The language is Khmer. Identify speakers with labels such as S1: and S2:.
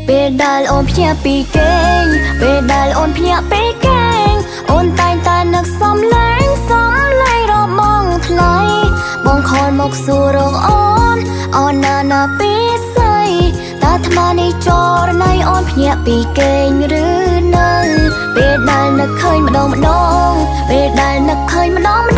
S1: ពេលដែលអូនភ្ញាក់ពីគេងពេលដែលអូនភ្ញាក់ពីគេងអូនតែងតែនឹកសំឡេងរបស់ថ្លៃបងខលមកសួររកអូនណាពីស្អីតើថ្មនេះចរណៃអូនភ្ញាក់ពីគេងឬនៅពេលដែលនឹកឃើញម្ដងពេលដែលនឹកឃើញម្ដង